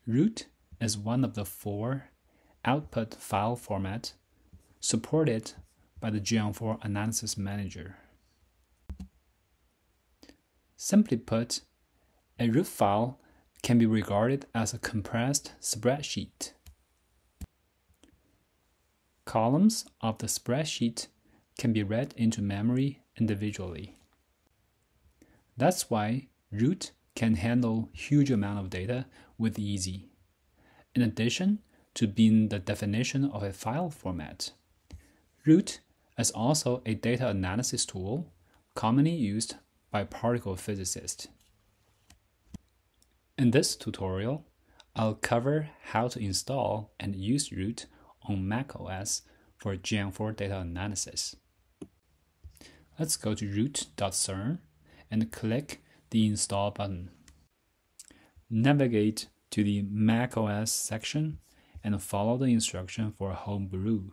Root is one of the 4 output file formats supported by the Geant4 Analysis Manager. Simply put, a root file can be regarded as a compressed spreadsheet. Columns of the spreadsheet can be read into memory individually. That's why root can handle huge amount of data with ease. In addition to being the definition of a file format, root is also a data analysis tool commonly used by particle physicists. In this tutorial, I'll cover how to install and use root on macOS for Geant4 data analysis. Let's go to root.cern and click the Install button. Navigate to the macOS section and follow the instruction for Homebrew.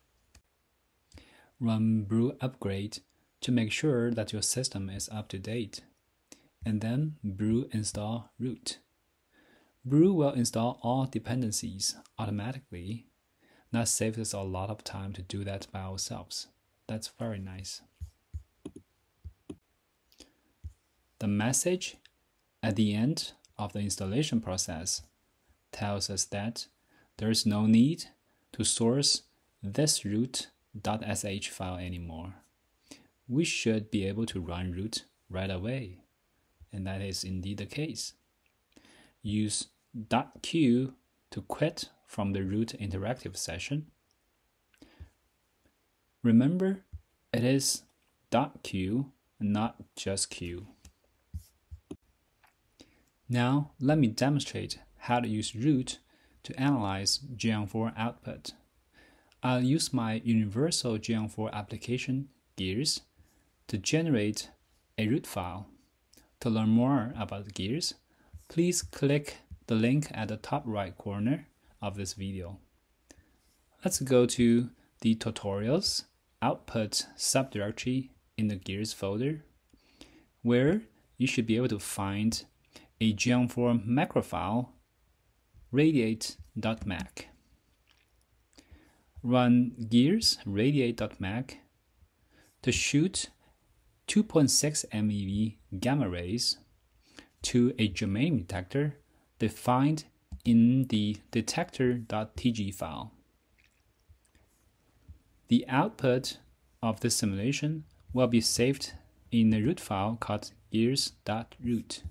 Run brew upgrade to make sure that your system is up to date, and then brew install root. Brew will install all dependencies automatically. That saves us a lot of time to do that by ourselves. That's very nice. The message at the end of the installation process tells us that there is no need to source this root.sh file anymore. We should be able to run root right away, and that is indeed the case. Use .q to quit from the root interactive session. Remember, it is .q, not just q. Now, let me demonstrate how to use root to analyze Geant4 output. I'll use my universal Geant4 application, Gears, to generate a root file. To learn more about Gears, please click the link at the top right corner of this video. Let's go to the Tutorials Output subdirectory in the Gears folder, where you should be able to find a Geant4 macro file, radiate.mac. Run gears radiate.mac to shoot 2.6 MeV gamma rays to a germanium detector defined in the detector.tg file. The output of this simulation will be saved in a root file called gears.root.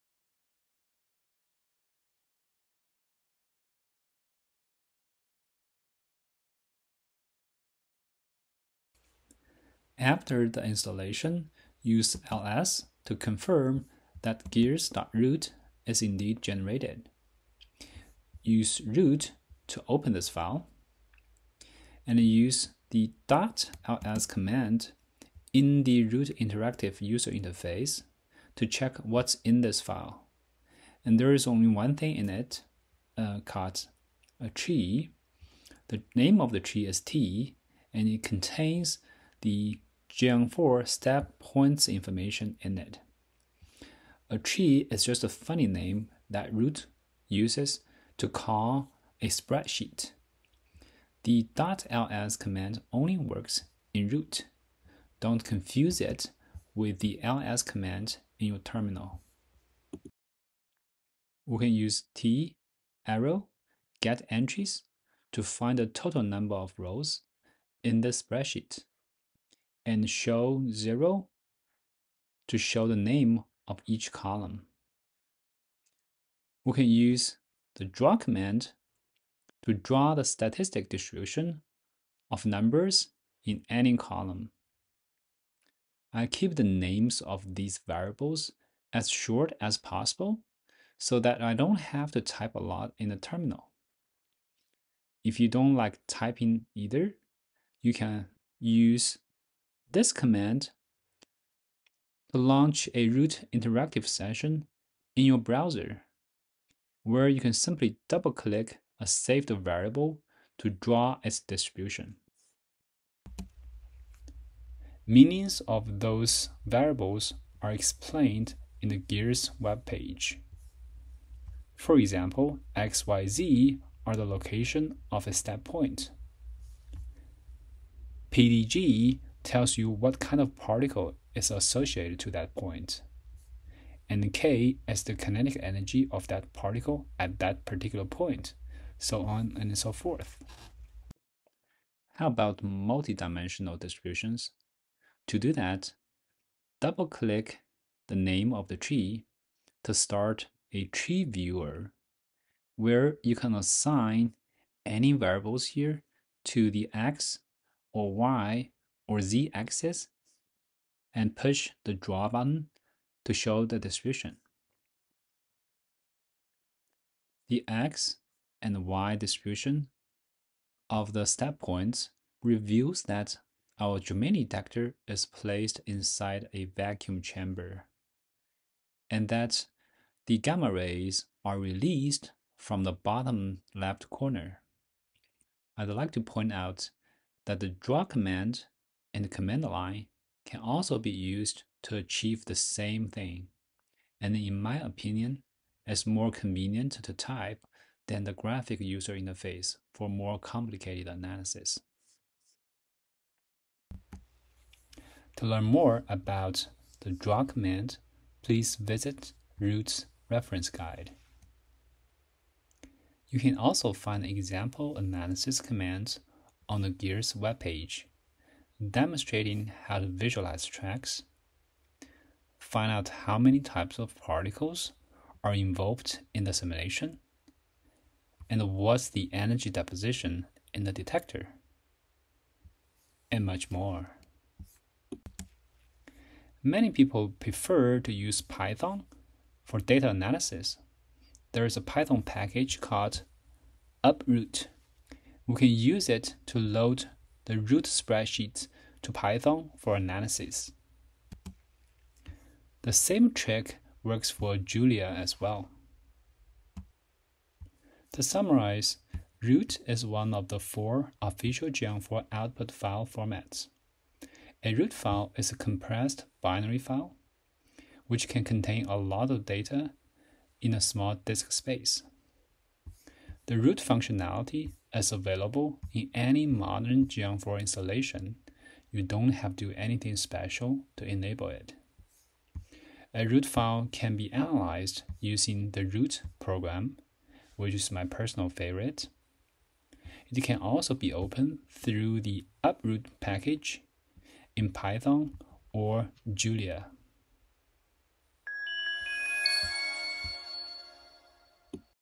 After the installation, use ls to confirm that gears.root is indeed generated. Use root to open this file, and use the .ls command in the root interactive user interface to check what's in this file. And there is only one thing in it, called a tree. The name of the tree is T, and it contains the Geant4 step points information in it. A tree is just a funny name that root uses to call a spreadsheet. The .ls command only works in root. Don't confuse it with the ls command in your terminal. We can use T arrow get entries to find the total number of rows in the spreadsheet, and show 0 to show the name of each column. We can use the draw command to draw the statistic distribution of numbers in any column. I keep the names of these variables as short as possible so that I don't have to type a lot in the terminal. If you don't like typing either, you can use this command to launch a root interactive session in your browser, where you can simply double-click a saved variable to draw its distribution. Meanings of those variables are explained in the Gears webpage. For example, x, y, z are the location of a step point. PDG tells you what kind of particle is associated to that point, and K is the kinetic energy of that particle at that particular point, so on and so forth. How about multidimensional distributions? To do that, double-click the name of the tree to start a tree viewer, where you can assign any variables here to the x or y or z axis and push the draw button to show the distribution. The x and y distribution of the step points reveals that our Germanium detector is placed inside a vacuum chamber, and that the gamma rays are released from the bottom left corner. I'd like to point out that the draw command and the command line can also be used to achieve the same thing, and in my opinion, is more convenient to type than the graphic user interface for more complicated analysis. To learn more about the draw command, please visit Root's reference guide. You can also find example analysis commands on the GEARS webpage, demonstrating how to visualize tracks, find out how many types of particles are involved in the simulation, and what's the energy deposition in the detector, and much more. Many people prefer to use Python for data analysis. There is a Python package called uproot. We can use it to load the root spreadsheets to Python for analysis. The same trick works for Julia as well. To summarize, root is one of the 4 official Geant4 output file formats. A root file is a compressed binary file, which can contain a lot of data in a small disk space. The root functionality is available in any modern Geant4 installation. You don't have to do anything special to enable it. A root file can be analyzed using the root program, which is my personal favorite. It can also be opened through the uproot package in Python or Julia.